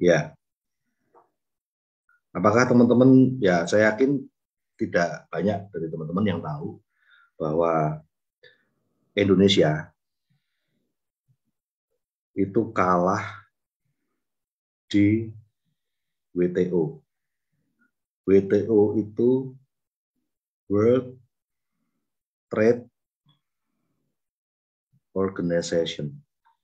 Ya, apakah teman-teman, ya saya yakin tidak banyak dari teman-teman yang tahu bahwa Indonesia itu kalah di WTO. WTO itu World Trade Organization.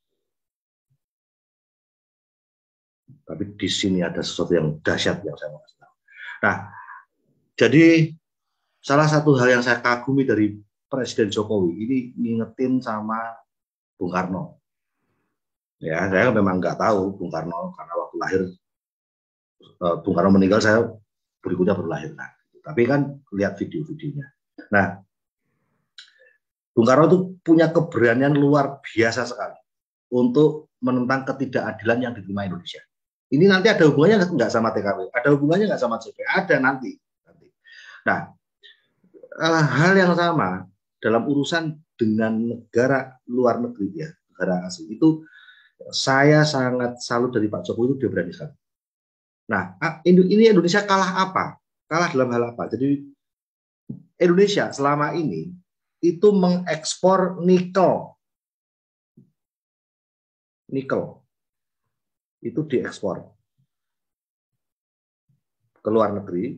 Tapi di sini ada sesuatu yang dahsyat yang saya mau kasih tahu. Nah, jadi salah satu hal yang saya kagumi dari Presiden Jokowi ini ngingetin sama Bung Karno. Ya, saya memang nggak tahu Bung Karno karena waktu lahir Bung Karno meninggal, saya berikutnya baru lahir. Nah, tapi kan lihat video-videonya. Nah, Bung Karno itu punya keberanian luar biasa sekali untuk menentang ketidakadilan yang diterima Indonesia. Ini nanti ada hubungannya nggak sama TKW? Ada hubungannya nggak sama CP? Ada nanti. Nah, hal yang sama dalam urusan dengan negara luar negeri, ya, negara asing itu saya sangat salut dari Pak Jokowi, itu dia berani sekali. Nah, ini Indonesia kalah apa? Kalah dalam hal apa? Jadi Indonesia selama ini itu mengekspor nikel. Nikel itu diekspor ke luar negeri,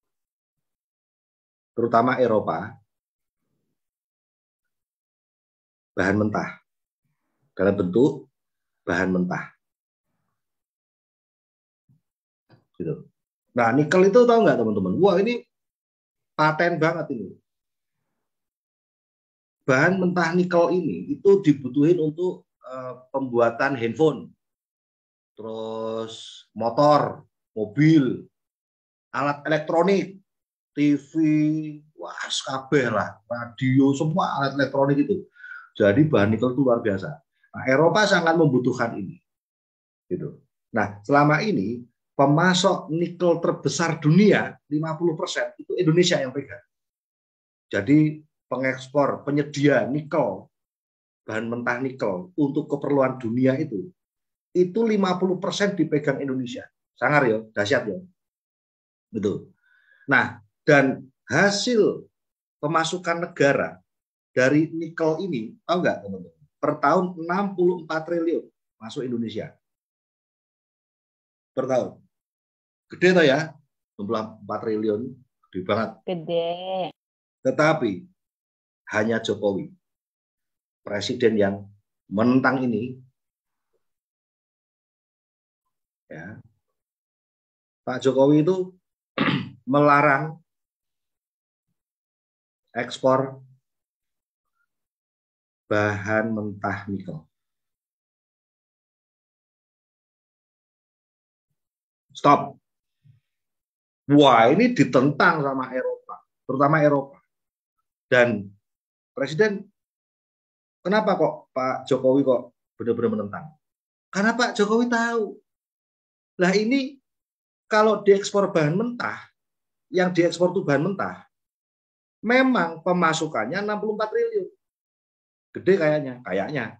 terutama Eropa, bahan mentah, dalam bentuk bahan mentah. Gitu. Nah, nikel itu tahu nggak teman-teman? Wah, ini paten banget ini. Bahan mentah nikel ini itu dibutuhin untuk pembuatan handphone, terus motor, mobil, alat elektronik, TV, wah kabeh lah, radio, semua alat elektronik itu. Jadi bahan nikel itu luar biasa. Nah, Eropa sangat membutuhkan ini. Gitu. Nah, selama ini pemasok nikel terbesar dunia 50% itu Indonesia yang pegang. Jadi pengekspor, penyedia nikel, bahan mentah nikel untuk keperluan dunia itu 50% dipegang Indonesia. Sangar ya, dahsyat ya. Betul. Nah, dan hasil pemasukan negara dari nikel ini, tahu nggak teman-teman? Per tahun 64 triliun masuk Indonesia. Per tahun. Gede toh ya? 64 triliun, gede banget. Gede. Tetapi hanya Jokowi, presiden yang menentang ini, ya, Pak Jokowi itu melarang ekspor bahan mentah nikel. Stop. Wah, ini ditentang sama Eropa, terutama Eropa. Dan presiden, kenapa kok Pak Jokowi kok benar-benar menentang? Karena Pak Jokowi tahu, lah ini kalau diekspor bahan mentah, yang diekspor itu bahan mentah, memang pemasukannya 64 triliun. Gede kayaknya.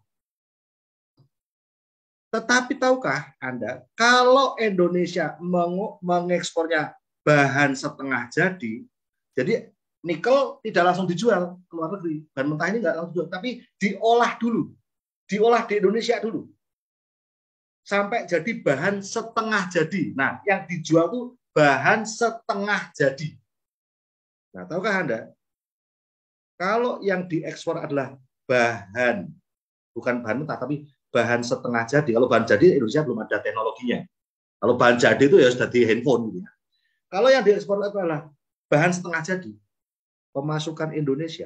Tetapi tahukah Anda, kalau Indonesia mengekspornya bahan setengah jadi nikel tidak langsung dijual ke luar negeri. Bahan mentah ini nggak langsung dijual, tapi diolah dulu. Diolah di Indonesia dulu. Sampai jadi bahan setengah jadi. Nah, yang dijual tuh bahan setengah jadi. Nah, tahukah Anda, kalau yang diekspor adalah bahan, bukan bahan mentah, tapi bahan setengah jadi. Kalau bahan jadi Indonesia belum ada teknologinya. Kalau bahan jadi itu ya sudah di handphone gitu ya. Kalau yang diekspor adalah bahan setengah jadi, pemasukan Indonesia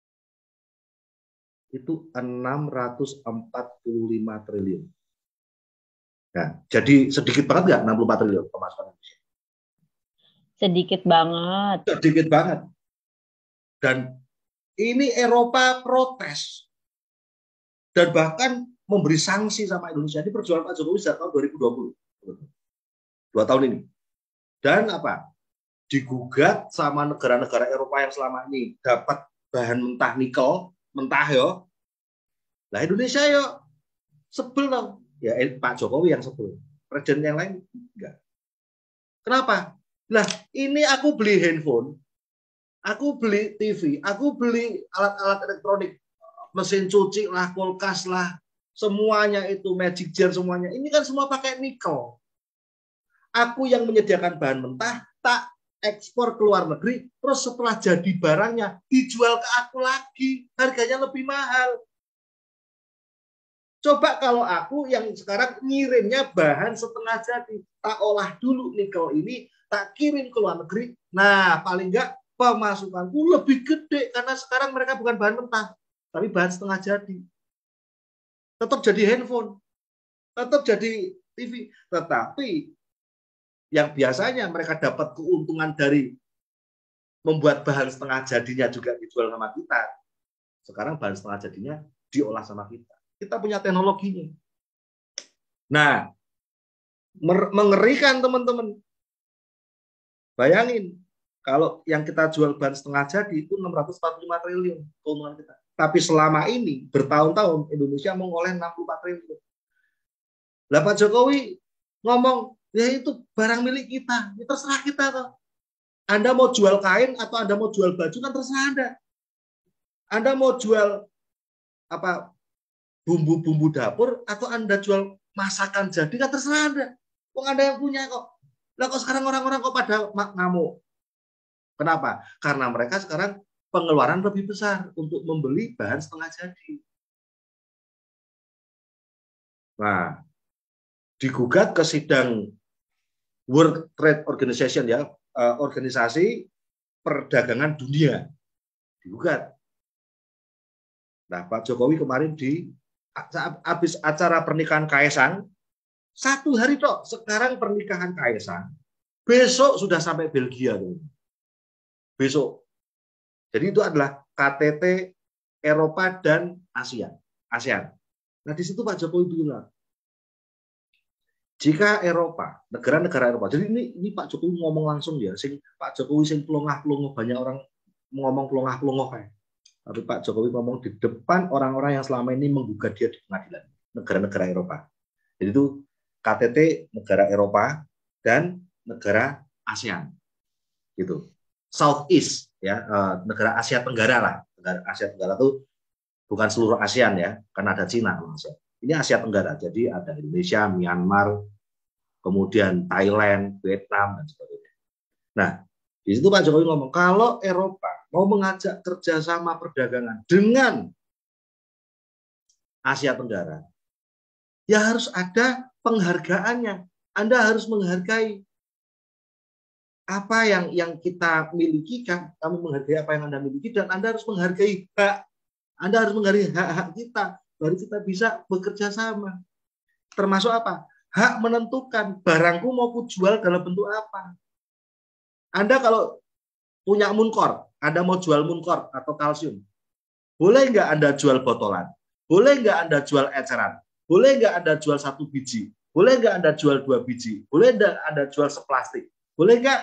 itu 645 triliun. Nah, jadi sedikit banget nggak 64 triliun pemasukan Indonesia? Sedikit banget. Sedikit banget. Dan ini Eropa protes. Dan bahkan memberi sanksi sama Indonesia. Ini perjuangan Pak Jokowi sejak tahun 2020. 2 tahun ini. Dan apa? Digugat sama negara-negara Eropa yang selama ini dapat bahan mentah nikel, mentah yo. Lah Indonesia yo sebel dong. Ya Pak Jokowi yang sebel. Presiden yang lain enggak. Kenapa? Lah, ini aku beli handphone, aku beli TV, aku beli alat-alat elektronik, mesin cuci lah, kulkas lah, semuanya itu magic jar semuanya. Ini kan semua pakai nikel. Aku yang menyediakan bahan mentah, tak ekspor ke luar negeri, terus setelah jadi barangnya dijual ke aku lagi, harganya lebih mahal. Coba kalau aku yang sekarang ngirimnya bahan setengah jadi, tak olah dulu nikel ini, tak kirim ke luar negeri. Nah, paling enggak pemasukanku lebih gede karena sekarang mereka bukan bahan mentah, tapi bahan setengah jadi. Tetap jadi handphone, tetap jadi TV, tetapi yang biasanya mereka dapat keuntungan dari membuat bahan setengah jadinya juga dijual sama kita. Sekarang bahan setengah jadinya diolah sama kita. Kita punya teknologinya. Nah, mengerikan teman-teman. Bayangin, kalau yang kita jual bahan setengah jadi itu 645 triliun keuntungan kita. Tapi selama ini, bertahun-tahun, Indonesia mengoleh 64 triliun. Lah Pak Jokowi ngomong, ya itu barang milik kita, ya terserah kita toh. Anda mau jual kain atau Anda mau jual baju kan terserah Anda. Anda mau jual apa bumbu-bumbu dapur atau Anda jual masakan jadi kan terserah Anda. Kok Anda yang punya kok. Lah kok sekarang orang-orang kok pada ngamuk. Kenapa? Karena mereka sekarang pengeluaran lebih besar untuk membeli bahan setengah jadi. Nah, digugat ke sidang World Trade Organization ya, organisasi perdagangan dunia. Digugat. Nah, Pak Jokowi kemarin habis acara pernikahan Kaisang, 1 hari toh, sekarang pernikahan Kaisang, besok sudah sampai Belgia. Besok. Jadi itu adalah KTT Eropa dan ASEAN. Nah, di situ Pak Jokowi bilang, jika Eropa, negara-negara Eropa, jadi ini Pak Jokowi ngomong langsung ya, Pak Jokowi sing pelongah-pelongoh, banyak orang ngomong pelongah-pelongoh kayak. Tapi Pak Jokowi ngomong di depan orang-orang yang selama ini menggugat dia di pengadilan, negara-negara Eropa. Jadi itu KTT negara Eropa dan negara ASEAN, gitu. Southeast ya, negara Asia Tenggara lah. Negara Asia Tenggara itu bukan seluruh ASEAN ya, karena ada Cina. Ini Asia Tenggara, jadi ada Indonesia, Myanmar, kemudian Thailand, Vietnam dan sebagainya. Nah, di situ Pak Jokowi ngomong kalau Eropa mau mengajak kerjasama perdagangan dengan Asia Tenggara, ya harus ada penghargaannya. Anda harus menghargai apa yang kita miliki, kan? Kamu menghargai apa yang Anda miliki, dan Anda harus menghargai hak. Anda harus menghargai hak-hak kita, baru kita bisa bekerja sama. Termasuk apa? Hak menentukan barangku mau kujual dalam bentuk apa. Anda kalau punya Muncor, Anda mau jual Muncor atau kalsium, boleh nggak Anda jual botolan? Boleh nggak Anda jual eceran? Boleh nggak Anda jual 1 biji? Boleh nggak Anda jual 2 biji? Boleh nggak Anda jual seplastik? Boleh nggak?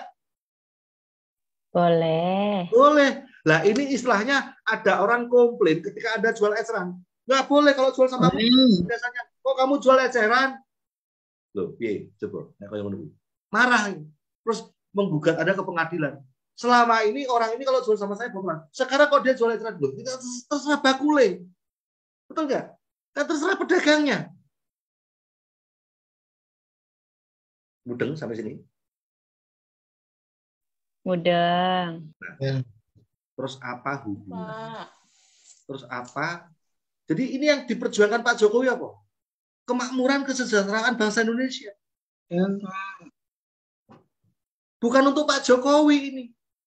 Boleh. Boleh. Lah ini istilahnya ada orang komplain ketika Anda jual eceran. Nggak boleh kalau jual sama biasanya. Kok kamu jual eceran? Loh, piye? Coba. Marah. Terus menggugat Anda ke pengadilan. Selama ini orang ini kalau jual sama saya bohongan. Sekarang kok dia jual eceran? Loh, kita terserah bakule. Betul nggak? Kan terserah pedagangnya. Mudeng sampai sini? Mudeng. Nah, terus apa hubungannya? Terus apa? Jadi ini yang diperjuangkan Pak Jokowi apa? Kemakmuran, kesejahteraan bangsa Indonesia. Bukan untuk Pak Jokowi ini.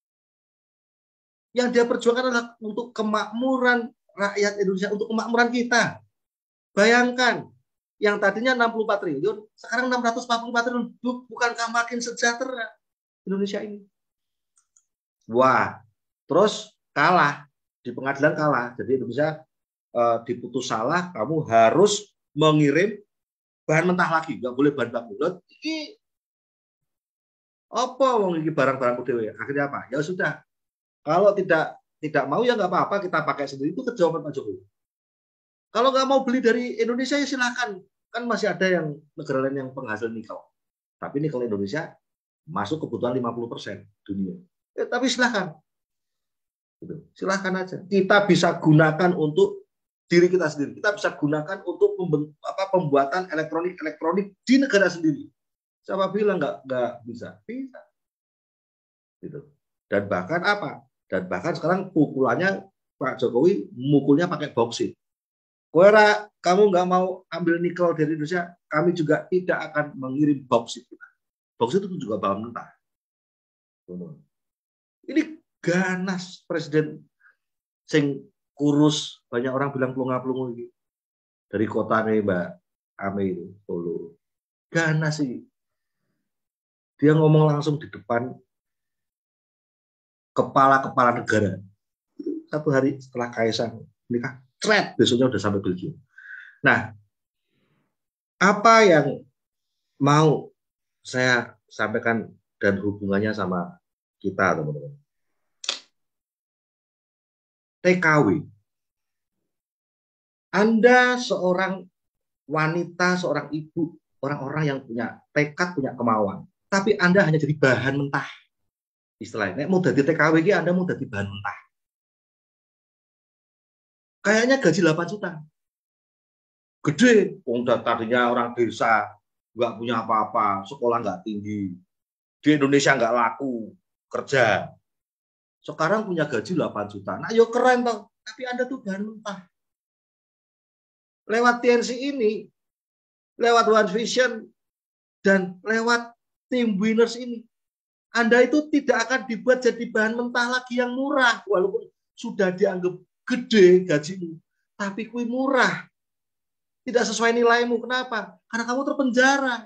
Yang dia perjuangkan adalah untuk kemakmuran rakyat Indonesia, untuk kemakmuran kita. Bayangkan, yang tadinya 64 triliun, sekarang 644 triliun. Bukankah makin sejahtera Indonesia ini? Wah, terus kalah. Di pengadilan kalah. Jadi Indonesia diputus salah, kamu harus mengirim bahan mentah lagi. Nggak boleh bahan baku. Ini apa wong iki barang-barang dhewe? Akhirnya apa? Ya sudah. Kalau tidak mau ya nggak apa-apa, kita pakai sendiri. Itu kejawaban Pak Jokowi. Kalau nggak mau beli dari Indonesia ya silakan. Kan masih ada yang negara lain yang penghasil nikel. Tapi nikel Indonesia masuk kebutuhan 50% dunia. Tapi silahkan. Gitu. Silahkan aja. Kita bisa gunakan untuk diri kita sendiri. Kita bisa gunakan untuk pembuatan elektronik di negara sendiri. Siapa bilang nggak bisa? Bisa. Gitu. Dan bahkan apa? Dan bahkan sekarang pukulannya Pak Jokowi mukulnya pakai bauksit. Kamu nggak mau ambil nikel dari Indonesia, kami juga tidak akan mengirim bauksit kita. Bauksit itu juga bahan mentah. Ini ganas presiden sing kurus, banyak orang bilang pelunga-pelungu ini dari kota nih Mbak Ame itu Solo. Ganas sih. Dia ngomong langsung di depan kepala-kepala negara. Satu hari setelah Kaisang nikah, besoknya udah sampai Belgia. Nah, apa yang mau saya sampaikan dan hubungannya sama kita, teman-teman. TKW. Anda seorang wanita, seorang ibu, orang-orang yang punya tekad, punya kemauan. Tapi Anda hanya jadi bahan mentah. Istilahnya, mau jadi TKW, Anda mau jadi bahan mentah. Kayaknya gaji 8 juta. Gede, tadinya orang desa, nggak punya apa-apa, sekolah nggak tinggi. Di Indonesia nggak laku, kerja. Sekarang punya gaji 8 juta. Nah, yo keren toh. Tapi Anda tuh bahan mentah. Lewat TNC ini, lewat One Vision, dan lewat Team Winners ini, Anda itu tidak akan dibuat jadi bahan mentah lagi yang murah. Walaupun sudah dianggap gede gajimu. Tapi kui murah. Tidak sesuai nilaimu. Kenapa? Karena kamu terpenjara.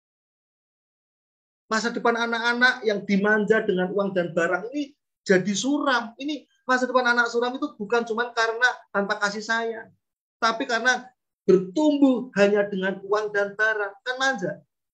Masa depan anak-anak yang dimanja dengan uang dan barang ini jadi suram. Ini masa depan anak suram itu bukan cuma karena tanpa kasih sayang. Tapi karena bertumbuh hanya dengan uang dan barang. Kan manja.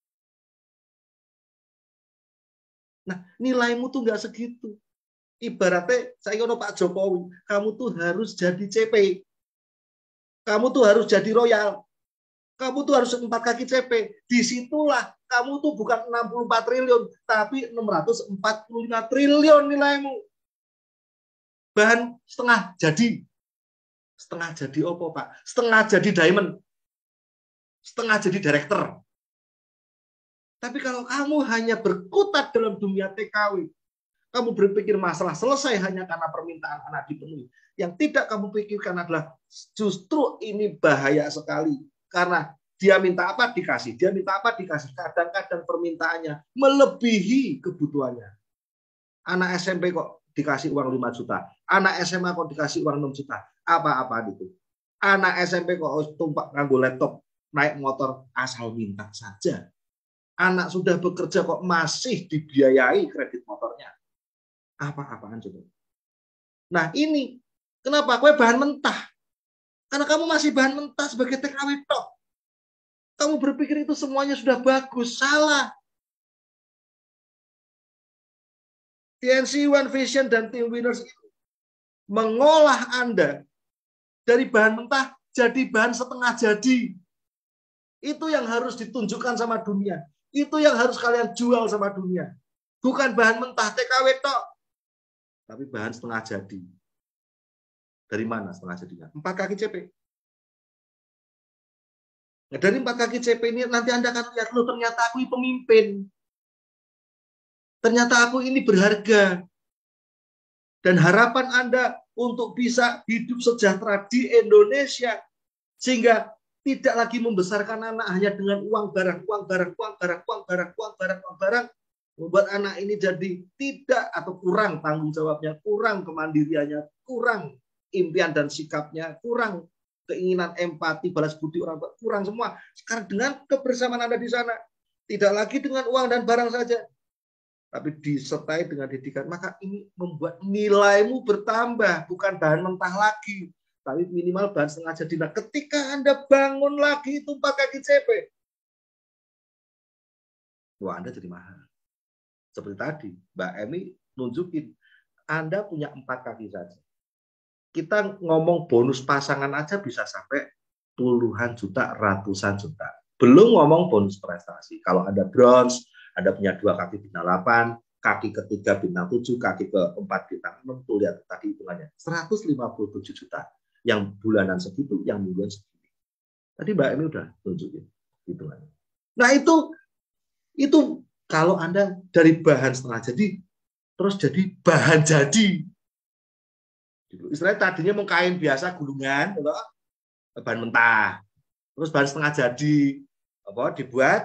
Nah, nilaimu tuh nggak segitu. Ibaratnya, saya ngono Pak Jokowi, kamu tuh harus jadi CP. Kamu tuh harus jadi royal. Kamu tuh harus 4 kaki CP. Disitulah kamu tuh bukan 64 triliun, tapi 645 triliun nilaimu. Bahan setengah jadi. Setengah jadi apa, Pak? Setengah jadi diamond. Setengah jadi director. Tapi kalau kamu hanya berkutat dalam dunia TKW, kamu berpikir masalah selesai hanya karena permintaan anak dipenuhi. Yang tidak kamu pikirkan adalah justru ini bahaya sekali. Karena dia minta apa dikasih, dia minta apa dikasih. Kadang-kadang permintaannya melebihi kebutuhannya. Anak SMP kok dikasih uang 5 juta. Anak SMA kok dikasih uang 6 juta. Apa-apa itu. Anak SMP kok tumpak nganggo laptop, naik motor, asal minta saja. Anak sudah bekerja kok masih dibiayai kredit motornya. Apa-apaan coba. Nah ini, kenapa? Kue bahan mentah. Karena kamu masih bahan mentah sebagai TKW tok. Kamu berpikir itu semuanya sudah bagus. Salah. TNC, One Vision, dan Team Winners itu mengolah Anda dari bahan mentah jadi bahan setengah jadi. Itu yang harus ditunjukkan sama dunia. Itu yang harus kalian jual sama dunia. Bukan bahan mentah TKW tok. Tapi bahan setengah jadi. Dari mana setengah jadinya? 4 kaki CP. Nah, dari 4 kaki CP ini nanti Anda akan lihat, loh ternyata aku ini pemimpin. Ternyata aku ini berharga. Dan harapan Anda untuk bisa hidup sejahtera di Indonesia. Sehingga tidak lagi membesarkan anak hanya dengan uang barang, uang barang, uang barang, uang barang, uang barang, uang barang. Membuat anak ini jadi tidak atau kurang tanggung jawabnya, kurang kemandiriannya, kurang impian dan sikapnya, kurang keinginan empati, balas budi orang tua, kurang semua. Sekarang dengan kebersamaan Anda di sana, tidak lagi dengan uang dan barang saja, tapi disertai dengan didikan, maka ini membuat nilaimu bertambah, bukan bahan mentah lagi, tapi minimal bahan setengah jadi. Nah, ketika Anda bangun lagi itu 4 kaki CP, wah Anda jadi mahal. Seperti tadi, Mbak Emi nunjukin, Anda punya 4 kaki saja. Kita ngomong bonus pasangan aja bisa sampai puluhan juta, ratusan juta. Belum ngomong bonus prestasi. Kalau ada bronze, ada punya 2 kaki bintang 8, kaki ketiga bintang 7, kaki keempat bintang 6, tuh lihat tadi hitungannya. 157 juta. Yang bulanan segitu, yang mingguan segitu. Tadi Mbak Emi udah tunjukin hitungannya. Nah itu kalau Anda dari bahan setengah jadi, terus jadi bahan jadi. Istilahnya tadinya mau kain biasa gulungan, bahan mentah. Terus bahan setengah jadi, dibuat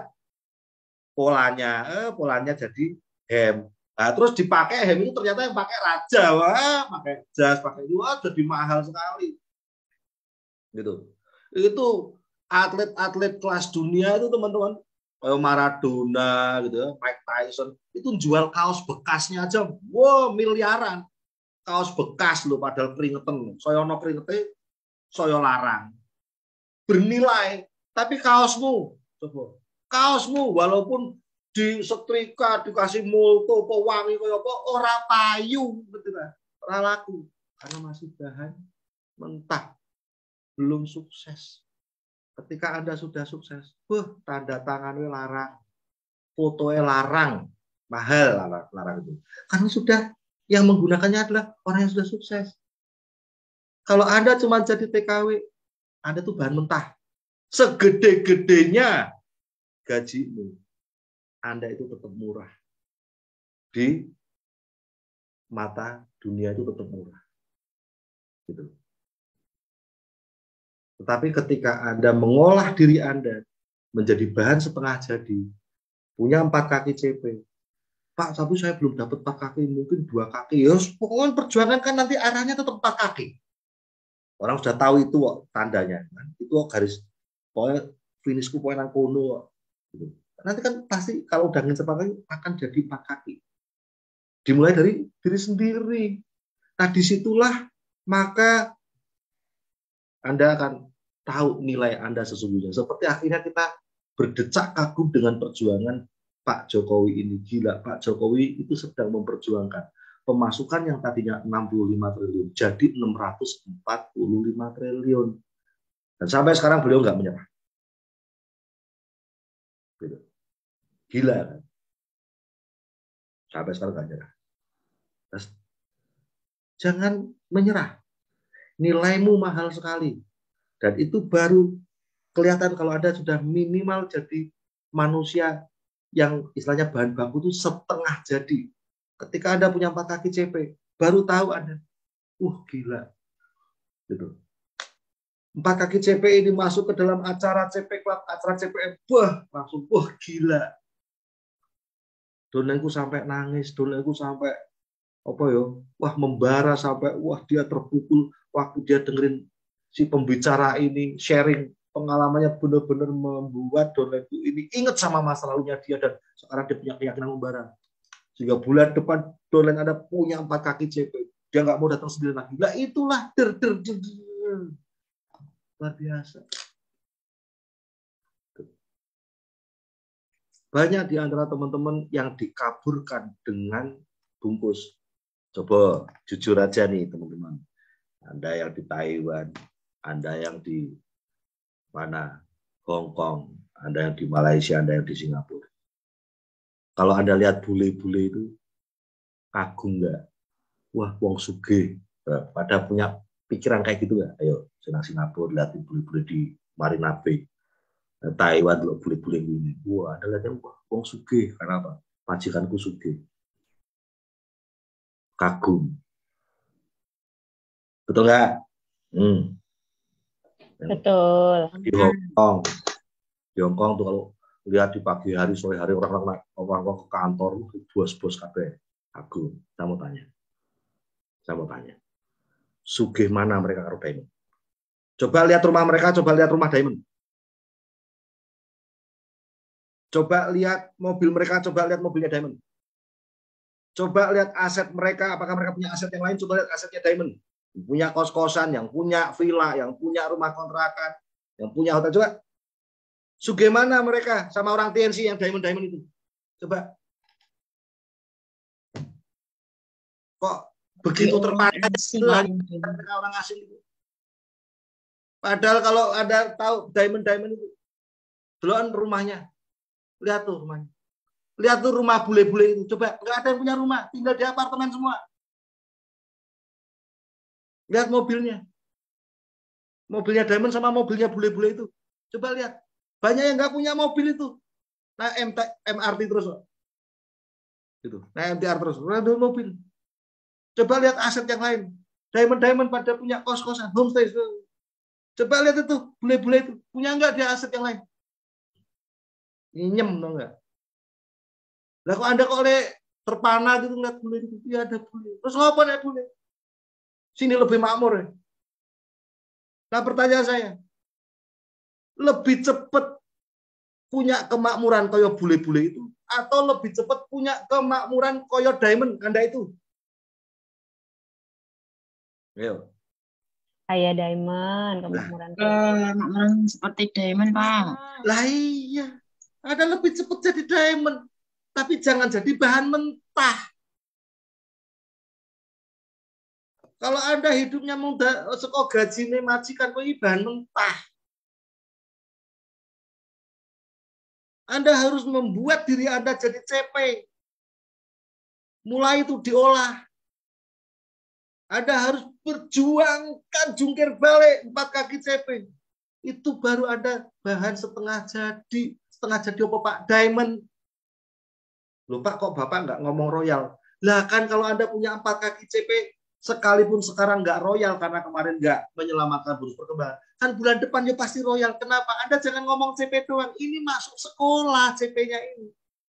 polanya jadi hem. Nah, terus dipakai hem itu ternyata yang pakai raja, wah, pakai jas, pakai itu, wah, jadi mahal sekali. Gitu. Itu atlet-atlet kelas dunia itu teman-teman, Maradona gitu, Mike Tyson itu jual kaos bekasnya aja, wow, miliaran. Kaos bekas loh, padahal keringetan, soyono keringetnya, soyo larang. Bernilai, tapi kaosmu, kaosmu walaupun disetrika, dikasih multo, pewangi, ora payu, ora laku, karena masih bahan mentah, belum sukses. Ketika Anda sudah sukses, tanda tangannya larang, fotonya larang, mahal larang itu, karena sudah yang menggunakannya adalah orang yang sudah sukses. Kalau Anda cuma jadi TKW, Anda tuh bahan mentah. Segede-gedenya gajimu, Anda itu tetap murah. Di mata dunia itu tetap murah. Gitu. Tetapi ketika Anda mengolah diri Anda menjadi bahan setengah jadi, punya 4 kaki CP, Pak, tapi saya belum dapat 4 kaki, mungkin 2 kaki. Ya, pokoknya perjuangan kan nanti arahnya tetap 4 kaki. Orang sudah tahu itu tandanya. Itu garis, pokoknya finishku pokoknya nang kono. Gitu. Nanti kan pasti kalau udah ngincer 4 kaki akan jadi 4 kaki. Dimulai dari diri sendiri. Nah, disitulah maka Anda akan tahu nilai Anda sesungguhnya. Seperti akhirnya kita berdecak kagum dengan perjuangan Pak Jokowi ini. Gila, Pak Jokowi itu sedang memperjuangkan pemasukan yang tadinya 65 triliun jadi 645 triliun. Dan sampai sekarang beliau nggak menyerah. Gila kan? Sampai sekarang nggak menyerah. Terus, jangan menyerah. Nilaimu mahal sekali. Dan itu baru kelihatan kalau Anda sudah minimal jadi manusia yang istilahnya bahan baku itu setengah jadi. Ketika Anda punya 4 kaki CP, baru tahu Anda, gila. Gitu. 4 kaki CP ini masuk ke dalam acara CP Club, acara CPM, langsung, gila. Donenku sampai nangis, donenku sampai membara sampai dia terpukul waktu dia dengerin si pembicara ini sharing pengalamannya, benar-benar membuat donenku ini ingat sama masa lalunya dia dan sekarang dia punya keyakinan membara. Sehingga bulan depan dolen Anda punya 4 kaki CP, dia nggak mau datang sendiri lagi. Lah itulah luar biasa. Banyak di antara teman-teman yang dikaburkan dengan bungkus. Coba jujur aja nih teman-teman. Anda yang di Taiwan, Anda yang di mana? Hong Kong, Anda yang di Malaysia, Anda yang di Singapura. Kalau Anda lihat bule-bule itu, kagum nggak? Wah, wong sugih. Pada punya pikiran kayak gitu nggak? Ayo, Singapura, lihat bule-bule di Marina Bay. Taiwan, lo bule-bule ini. Wah, Anda lihatnya, wong sugih. Karena apa? Majikanku sugih. Kagum. Betul nggak? Betul. Di Hong Kong tuh kalau lihat di pagi hari, sore hari orang ke kantor, bos-bos kabeh. Kagum. Saya mau tanya. Sugih mana mereka karo Diamond? Coba lihat rumah mereka, coba lihat rumah Diamond. Coba lihat mobil mereka, coba lihat mobilnya Diamond. Coba lihat aset mereka, apakah mereka punya aset yang lain, coba lihat asetnya Diamond. Punya kos-kosan, yang punya villa, yang punya rumah kontrakan, yang punya hotel. Coba sugih mana mereka sama orang TNC yang Diamond itu? Coba. Kok begitu terpandang orang asing itu? Padahal kalau Anda tahu Diamond itu Delokan rumahnya. Lihat tuh rumahnya. Lihat tuh rumah bule-bule itu. Coba, nggak ada yang punya rumah. Tinggal di apartemen semua. Lihat mobilnya. Mobilnya Diamond sama mobilnya bule-bule itu. Coba lihat. Banyak yang nggak punya mobil itu. Nah, MRT terus. Gitu. Nah, MTR terus. Ada mobil. Coba lihat aset yang lain. Diamond pada punya kos-kosan, homestay. Coba lihat itu, bule-bule itu. Punya nggak dia aset yang lain? Nyem, tau nggak? Lah kok Anda kok oleh terpana gitu ngeliat bule itu? Iya ada bule. Terus ngapa nih bule? Sini lebih makmur ya. Nah pertanyaan saya, lebih cepat punya kemakmuran koyo bule-bule itu atau lebih cepat punya kemakmuran koyo Diamond Anda itu? Ayo. Kayak Diamond, kemakmuran. Kemakmuran seperti Diamond, Pak. Lah iya. Ada lebih cepat jadi Diamond. Tapi jangan jadi bahan mentah. Kalau Anda hidupnya muda, sekok gaji majikan, kok bahan mentah. Anda harus membuat diri Anda jadi CP. Mulai itu diolah. Anda harus perjuangkan jungkir balik 4 kaki CP. Itu baru ada bahan setengah jadi. Setengah jadi apa Pak? Diamond. Loh Pak, kok Bapak nggak ngomong royal? Lah kan kalau Anda punya 4 kaki CP, sekalipun sekarang nggak royal karena kemarin nggak menyelamatkan Bursa Perkembangan, kan bulan depan ya pasti royal. Kenapa? Anda jangan ngomong CP doang. Ini masuk sekolah CP-nya ini.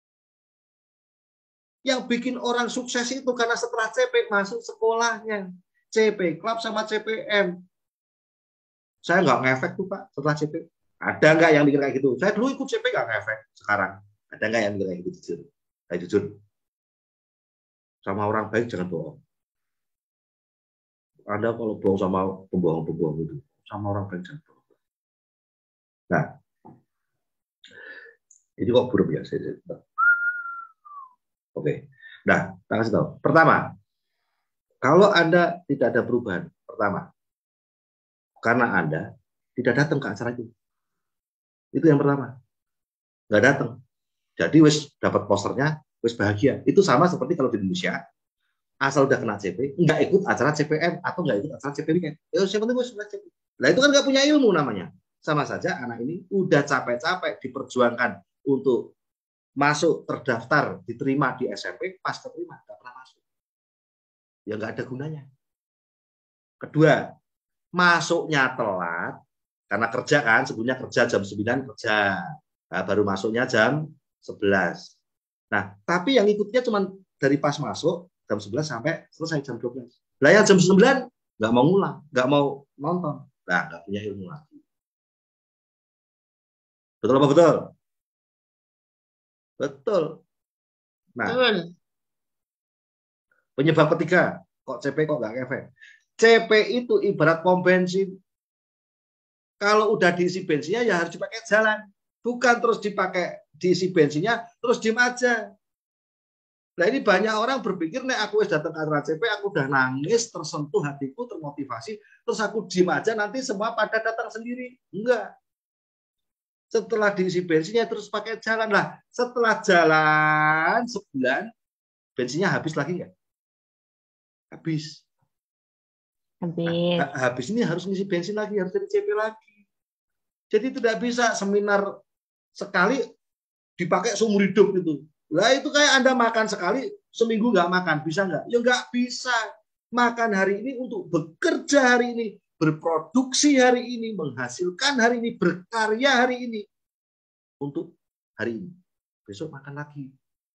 Yang bikin orang sukses itu karena setelah CP masuk sekolahnya. CP Club sama CPM. Saya nggak ngefek tuh Pak setelah CP. Ada nggak yang mikir kayak gitu? Saya dulu ikut CP nggak ngefek. Sekarang ada nggak yang mikir kayak gitu? Jujur. Saya jujur. Sama orang baik jangan bohong. Anda kalau bohong sama pembohong-pembohong itu, sama orang baik jangan bohong. Nah, ini kok buruk ya? Oke. Nah, kita kasih tahu. Pertama, kalau Anda tidak ada perubahan, pertama, karena Anda tidak datang ke acara itu. Itu yang pertama. Nggak datang. Jadi wis dapat posternya, wis bahagia. Itu sama seperti kalau di Indonesia, asal udah kena CP, nggak ikut acara CPM atau nggak ikut acara CP weekend. Ya yang penting wis CP. Nah itu kan nggak punya ilmu namanya. Sama saja anak ini udah capek-capek diperjuangkan untuk masuk terdaftar diterima di SMP, pas keterima nggak pernah masuk. Ya nggak ada gunanya. Kedua, masuknya telat karena kerja kan, sebelumnya kerja jam 9 kerja. Nah, baru masuknya jam 11. Nah, tapi yang ikutnya cuma dari pas masuk jam 11 sampai selesai jam 12. Lah yang jam 9 nggak mau ngulang, nggak mau nonton. Nah, nggak punya ilmu lagi. Betul apa betul? Betul. Nah, betul. Penyebab ketiga, kok CP kok nggak efek? CP itu ibarat pom bensin. Kalau udah diisi bensinnya ya harus dipakai jalan. Bukan terus diisi bensinnya, terus diem aja. Nah ini banyak orang berpikir, nek aku datang ke acara CP, aku udah nangis, tersentuh hatiku, termotivasi, terus aku diem aja, nanti semua pada datang sendiri. Enggak. Setelah diisi bensinnya terus pakai jalan. Lah setelah jalan sebulan, bensinnya habis lagi nggak? Habis. Habis ini harus ngisi bensin lagi, harus jadi CP lagi. Jadi tidak bisa seminar sekali dipakai seumur hidup itu. Lah itu kayak Anda makan sekali, seminggu nggak makan, bisa nggak? Ya nggak bisa. Makan hari ini untuk bekerja hari ini, berproduksi hari ini, menghasilkan hari ini, berkarya hari ini untuk hari ini. Besok makan lagi.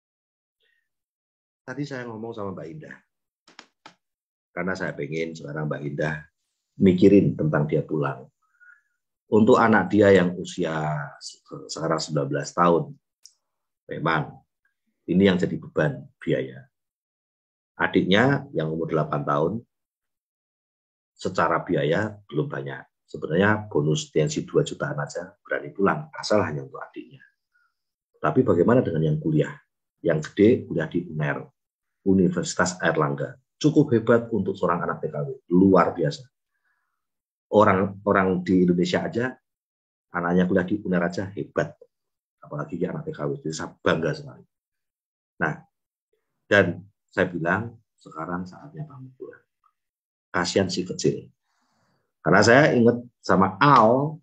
Tadi saya ngomong sama Mbak Indah. Karena saya pengen sekarang Mbak Indah mikirin tentang dia pulang. Untuk anak dia yang usia sekarang 19 tahun, memang ini yang jadi beban biaya. Adiknya yang umur 8 tahun, secara biaya belum banyak. Sebenarnya bonus tensi 2 jutaan aja berani pulang, asal hanya untuk adiknya. Tapi bagaimana dengan yang kuliah? Yang gede kuliah di UNER, Universitas Airlangga. Cukup hebat untuk seorang anak TKW, luar biasa. Orang di Indonesia aja Anaknya kuliah di UNER aja hebat. Apalagi anak TKW. Jadi saya bangga sekali. Nah, dan saya bilang, sekarang saatnya kamu pulang. Kasihan si kecil. Karena saya ingat sama Al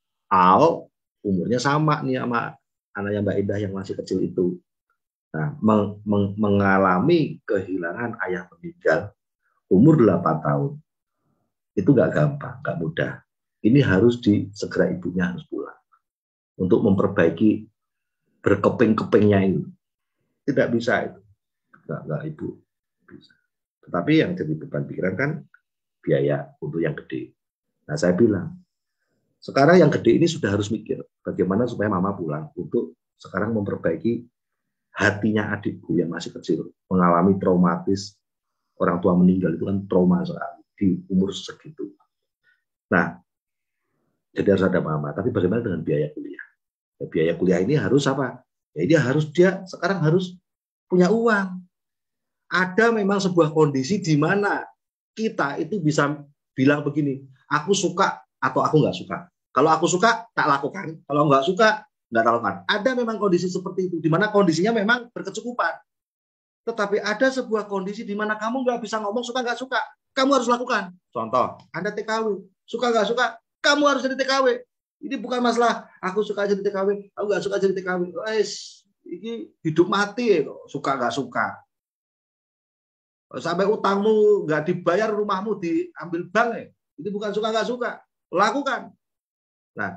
umurnya sama nih sama anaknya Mbak Indah yang masih kecil itu. Nah, mengalami kehilangan ayah meninggal umur 8 tahun. Itu nggak gampang, nggak mudah. Ini harus segera ibunya harus pulang. Untuk memperbaiki berkeping-kepingnya ini. Tidak bisa itu. Nggak ibu bisa. Tetapi yang jadi beban pikiran kan biaya untuk yang gede. Nah, saya bilang, sekarang yang gede ini sudah harus mikir bagaimana supaya mama pulang untuk sekarang memperbaiki hatinya adikku yang masih kecil, mengalami traumatis, orang tua meninggal itu kan trauma sekali di umur segitu. Nah, jadi harus ada mama. Tapi bagaimana dengan biaya kuliah? Ya, biaya kuliah ini harus apa? Ya, dia sekarang harus punya uang. Ada memang sebuah kondisi di mana kita itu bisa bilang begini, aku suka atau aku nggak suka. Kalau aku suka, tak lakukan. Kalau nggak suka, nggak lakukan. Ada memang kondisi seperti itu, di mana kondisinya memang berkecukupan. Tetapi ada sebuah kondisi di mana kamu nggak bisa ngomong suka nggak suka. Kamu harus lakukan. Contoh, Anda TKW. Suka nggak suka, kamu harus jadi TKW. Ini bukan masalah, aku suka jadi TKW, aku nggak suka jadi TKW. Ini hidup mati, suka nggak suka. Sampai utangmu nggak dibayar, rumahmu diambil bank, ini bukan suka nggak suka. Lakukan. Nah,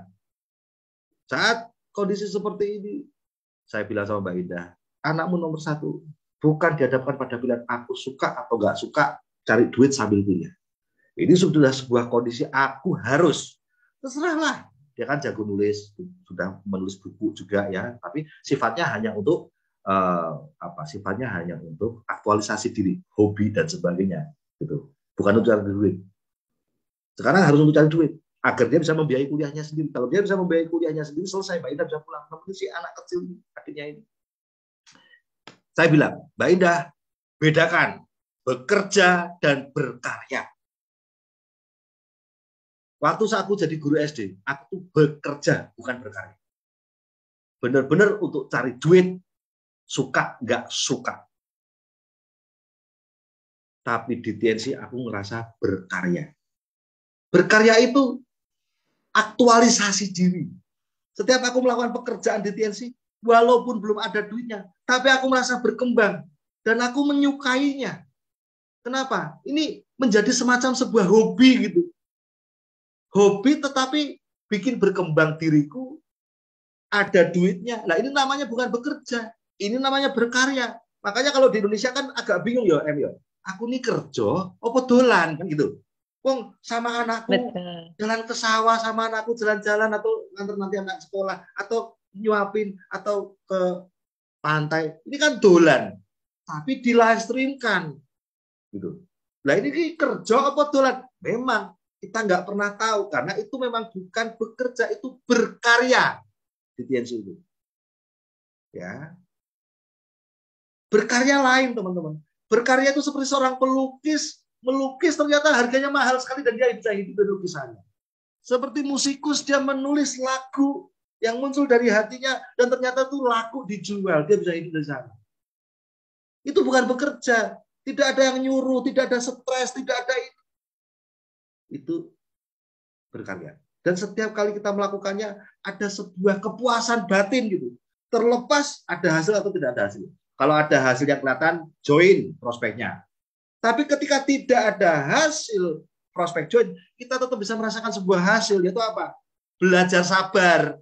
saat kondisi seperti ini, saya bilang sama Mbak Indah, anakmu nomor 1, bukan dihadapkan pada pilihan aku suka atau nggak suka cari duit sambil kuliah. Ini sudah sebuah kondisi aku harus. Terserahlah. Dia kan jago nulis, sudah menulis buku juga ya, tapi sifatnya hanya untuk sifatnya hanya untuk aktualisasi diri, hobi dan sebagainya, gitu. Bukan untuk cari duit. Sekarang harus untuk cari duit agar dia bisa membiayai kuliahnya sendiri. Kalau dia bisa membiayai kuliahnya sendiri, selesai, Mbak Indah bisa pulang. Namun si anak kecil ini, akhirnya ini. Saya bilang, Mbak Indah, bedakan bekerja dan berkarya. Waktu aku jadi guru SD, aku tuh bekerja, bukan berkarya. Benar-benar untuk cari duit, suka nggak suka. Tapi di TNC aku ngerasa berkarya. Berkarya itu aktualisasi diri. Setiap aku melakukan pekerjaan di TNC, walaupun belum ada duitnya, tapi aku merasa berkembang dan aku menyukainya. Kenapa? Ini menjadi semacam sebuah hobi gitu. Hobi tetapi bikin berkembang diriku, ada duitnya. Nah, ini namanya bukan bekerja, ini namanya berkarya. Makanya kalau di Indonesia kan agak bingung ya, Em ya. Aku nih kerja, apa dolan kan gitu. Wong sama anakku Betul. jalan ke sawah, sama anakku jalan-jalan atau nganter nanti anak sekolah atau nyuapin atau ke pantai. Ini kan dolan, tapi di live streamkan gitu. Nah, ini kerja apa dolan? Memang kita nggak pernah tahu karena itu memang bukan bekerja, itu berkarya di TNC itu. Ya. Berkarya lain, teman-teman. Berkarya itu seperti seorang pelukis, melukis ternyata harganya mahal sekali dan dia bisa hidup dari lukisannya. Seperti musikus, dia menulis lagu yang muncul dari hatinya dan ternyata itu laku dijual, dia bisa hidup dari sana. Itu bukan bekerja, tidak ada yang nyuruh, tidak ada stres, tidak ada itu. Itu berkarya. Dan setiap kali kita melakukannya ada sebuah kepuasan batin gitu. Terlepas ada hasil atau tidak ada hasil. Kalau ada hasil yang kelihatan, join prospeknya. Tapi ketika tidak ada hasil prospek join, kita tetap bisa merasakan sebuah hasil, yaitu apa? Belajar sabar.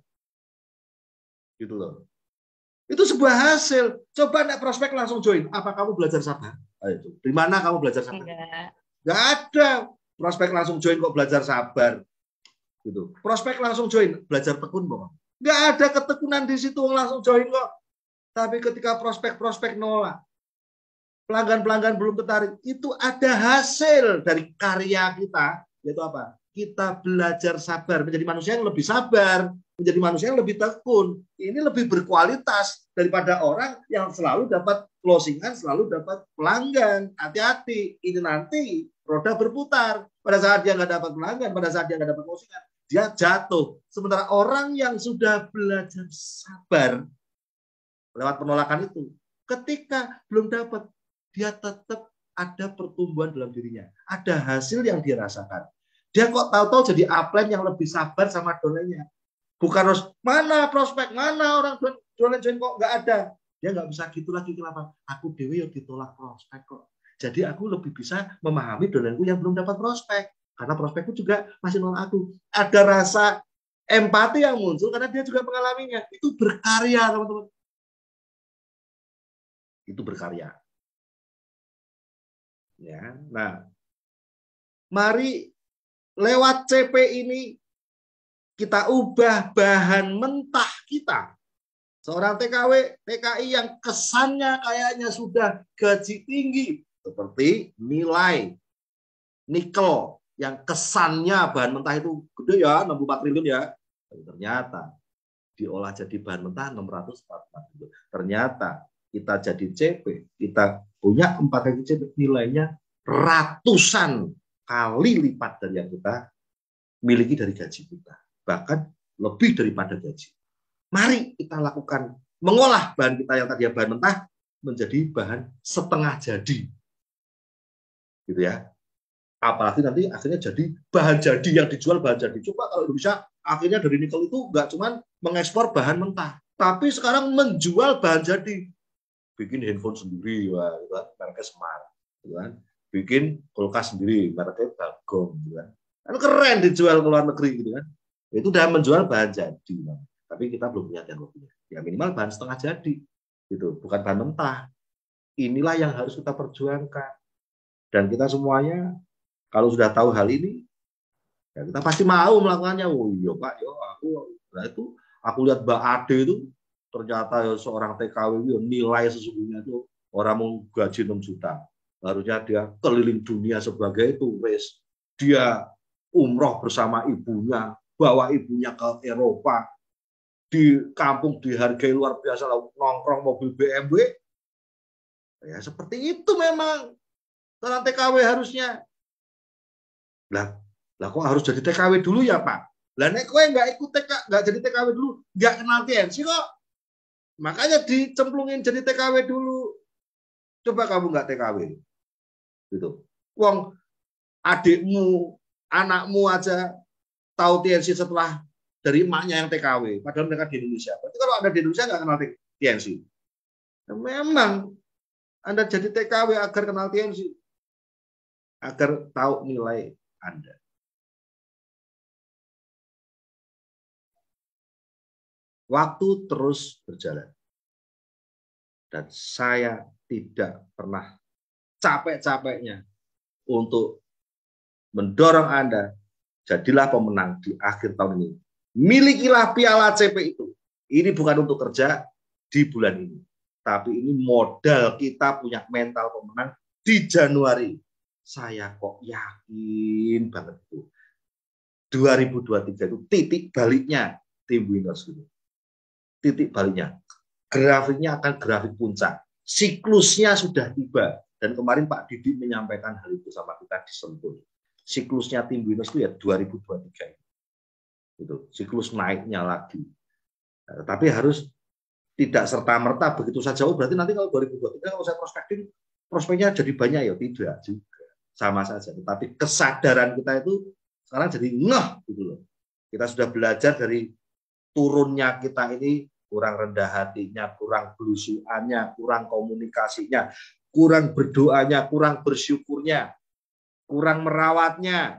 Gitu loh. Itu sebuah hasil. Coba nek prospek langsung join. Apa kamu belajar sabar? Ayo, di mana kamu belajar sabar? Nggak ada. Prospek langsung join kok belajar sabar. Gitu. Prospek langsung join, belajar tekun kok. Nggak ada ketekunan di situ, langsung join kok. Tapi ketika prospek-prospek nolak, pelanggan-pelanggan belum tertarik, itu ada hasil dari karya kita, yaitu apa? Kita belajar sabar, menjadi manusia yang lebih sabar, menjadi manusia yang lebih tekun. Ini lebih berkualitas daripada orang yang selalu dapat closingan, selalu dapat pelanggan. Hati-hati, ini nanti roda berputar. Pada saat dia nggak dapat pelanggan, pada saat dia nggak dapat closingan, dia jatuh. Sementara orang yang sudah belajar sabar lewat penolakan itu, ketika belum dapat, dia tetap ada pertumbuhan dalam dirinya. Ada hasil yang dia rasakan. Dia kok tahu-tahu jadi upline yang lebih sabar sama dolennya. Bukan harus, mana prospek, mana orang dolen join kok nggak ada. Dia nggak bisa gitu lagi. Kenapa? Aku dewe yang ditolak prospek kok. Jadi aku lebih bisa memahami dolenku yang belum dapat prospek. Karena prospekku juga masih nolak aku. Ada rasa empati yang muncul karena dia juga mengalaminya. Itu berkarya, teman-teman. Itu berkarya. Ya, nah, mari lewat CP ini kita ubah bahan mentah kita. Seorang TKW, TKI yang kesannya kayaknya sudah gaji tinggi, seperti nilai nikel yang kesannya bahan mentah itu gede ya, 64 triliun ya. Dan ternyata diolah jadi bahan mentah 644 triliun. Ternyata kita jadi CP, kita punya 4 kali CP, nilainya ratusan kali lipat dari yang kita miliki dari gaji kita. Bahkan lebih daripada gaji. Mari kita lakukan mengolah bahan kita yang tadi bahan mentah menjadi bahan setengah jadi. Gitu ya. Apalagi nanti akhirnya jadi bahan jadi yang dijual bahan jadi. Coba kalau Indonesia akhirnya dari nikel itu nggak cuma mengekspor bahan mentah, tapi sekarang menjual bahan jadi. Bikin handphone sendiri, wah, gitu kan, mereknya Smart, gitu kan. Bikin kulkas sendiri, mereknya Bagong, gitu kan. Kan keren dijual ke luar negeri, gitu kan. Itu udah menjual bahan jadi, tapi kita belum punya teknologinya. Ya minimal bahan setengah jadi, gitu, bukan bahan mentah. Inilah yang harus kita perjuangkan. Dan kita semuanya kalau sudah tahu hal ini, ya kita pasti mau melakukannya. Oh iya Pak, yo aku lihat Mbak Ade itu ternyata ya seorang TKW itu nilai sesungguhnya itu orang mau gaji 6 juta. Harusnya dia keliling dunia sebagai turis. Dia umroh bersama ibunya, bawa ibunya ke Eropa. Di kampung dihargai luar biasa, nongkrong mobil BMW. Ya seperti itu memang seorang TKW harusnya. Lah kok harus jadi TKW dulu ya Pak? Lah nek kowe nggak jadi TKW dulu, nggak kenal TNC kok. Makanya dicemplungin jadi TKW dulu. Coba kamu nggak TKW, gitu. Wong adikmu, anakmu aja tahu TNC setelah dari emaknya yang TKW. Padahal mereka di Indonesia. Berarti kalau Anda di Indonesia nggak kenal TNC. Nah, memang Anda jadi TKW agar kenal TNC, agar tahu nilai Anda. Waktu terus berjalan. Dan saya tidak pernah capek-capeknya untuk mendorong Anda, jadilah pemenang di akhir tahun ini. Milikilah piala CP itu. Ini bukan untuk kerja di bulan ini. Tapi ini modal kita punya mental pemenang di Januari. Saya kok yakin banget itu. 2023 itu titik baliknya tim Winners gitu. Titik baliknya. Grafiknya akan grafik puncak. Siklusnya sudah tiba. Dan kemarin Pak Didi menyampaikan hal itu sama kita di Sentul. Siklusnya tim Winners itu ya 2023. Itu siklus naiknya lagi. Nah, tapi harus tidak serta-merta begitu saja. Oh, berarti nanti kalau 2023 kalau saya prospeknya jadi banyak ya tidak juga. Sama saja. Tetapi kesadaran kita itu sekarang jadi ngeh gitu loh. Kita sudah belajar dari turunnya kita ini, kurang rendah hatinya, kurang belusuannya, kurang komunikasinya, kurang berdoanya, kurang bersyukurnya, kurang merawatnya,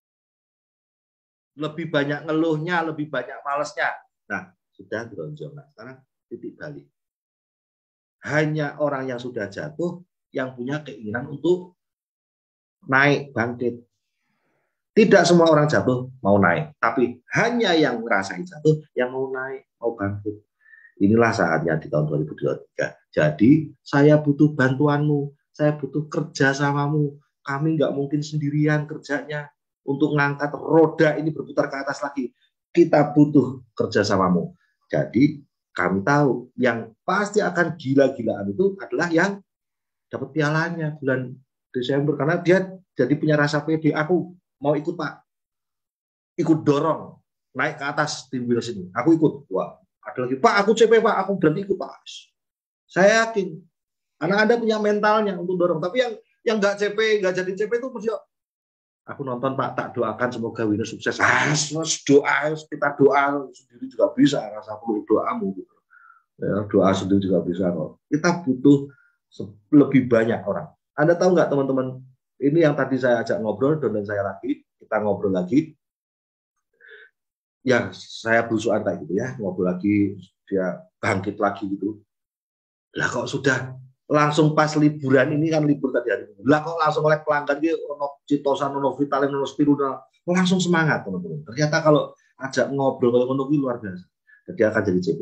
lebih banyak ngeluhnya, lebih banyak malesnya. Nah, sudah beronjol. Nah, sekarang titik balik. Hanya orang yang sudah jatuh yang punya keinginan untuk naik, bangkit. Tidak semua orang jatuh mau naik, tapi hanya yang ngerasain jatuh yang mau naik, mau bangkit. Inilah saatnya di tahun 2023. Jadi saya butuh bantuanmu, saya butuh kerja samamu. Kami nggak mungkin sendirian kerjanya untuk ngangkat roda ini berputar ke atas lagi. Kita butuh kerja samamu. Jadi kami tahu yang pasti akan gila-gilaan itu adalah yang dapat pialanya bulan Desember, karena dia jadi punya rasa pede. Aku mau ikut Pak. ikut dorong naik ke atas tim wheels ini. Aku ikut. Wah, ada lagi, Pak, aku CP, Pak, aku berani ikut, Pak. Saya yakin anak Anda punya mentalnya untuk dorong. Tapi yang nggak CP, nggak jadi CP itu mesti aku nonton, Pak, tak doakan semoga Winner sukses. Doa, kita doa sendiri juga bisa, rasa perlu doamu gitu. Ya, doa sendiri juga bisa kok. Kita butuh lebih banyak orang. Anda tahu nggak, teman-teman, ini yang tadi saya ajak ngobrol dan saya lagi, kita ngobrol lagi. Ya, saya berusuhan kayak gitu ya, ngobrol lagi, dia bangkit lagi gitu. Lah kok sudah langsung pas liburan ini kan libur tadi hari Minggu. Lah kok langsung oleh pelanggan dia ono Citosan, ono Vitamin, ono Spirulina, langsung semangat teman-teman. Ternyata kalau ajak ngobrol kayak ngono luar biasa. Jadi akan jadi CP.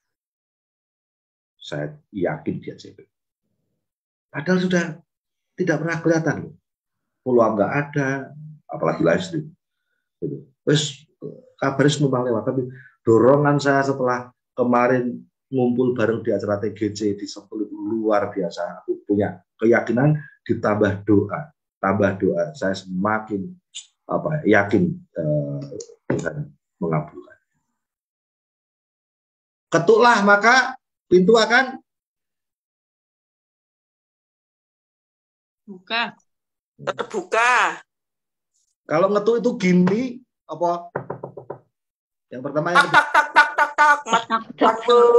Saya yakin dia CP. Padahal sudah tidak pernah kelihatan loh. Peluang nggak ada, apalagi live stream. Terus kabarnya numpang lewat, tapi dorongan saya setelah kemarin ngumpul bareng di acara TGC di Sentul itu luar biasa. Aku punya keyakinan ditambah doa, saya semakin yakin Tuhan mengabulkan. Ketuklah maka pintu akan terbuka. Kalau ngetuk itu gini apa? Yang pertama yang Tak.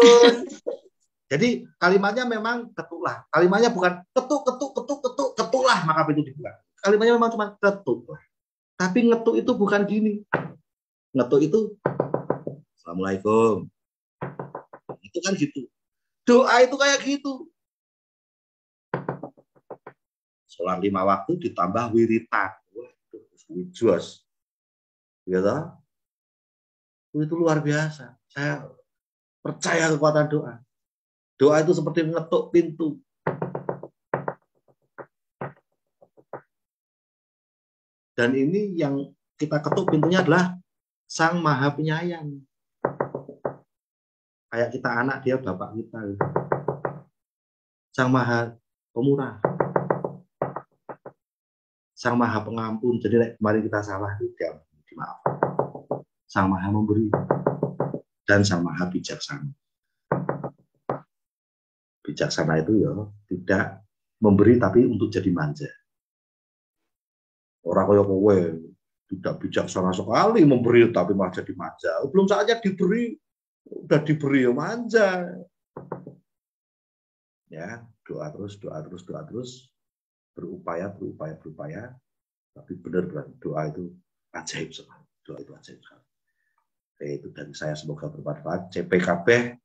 Jadi kalimatnya memang ketuklah. Kalimatnya bukan ketuklah maka pintu dibuka. Kalimatnya memang cuma ketuklah. Tapi ngetuk itu bukan gini. Ngetuk itu Assalamualaikum. Itu kan gitu. Doa itu kayak gitu. Sholat 5 waktu ditambah wiritan. Wijos. Gitu. Itu luar biasa. Saya percaya kekuatan doa. Doa itu seperti mengetuk pintu. Dan ini yang kita ketuk pintunya adalah Sang Maha Penyayang. Kayak kita anak, dia bapak kita. Sang Maha Pemurah. Sang Maha Pengampun. Jadi kemarin kita salah, dia dimaafkan. Sang Maha Memberi. Dan Sang Maha Bijaksana. Bijaksana itu ya tidak memberi tapi untuk jadi manja. Orang kaya kowe tidak bijaksana sekali memberi tapi malah jadi manja. Belum saatnya diberi, udah diberi ya manja. Ya, doa terus, berupaya, tapi benar-benar doa itu ajaib sekali. Doa itu ajaib sekali. Itu dari saya, semoga bermanfaat. CPKB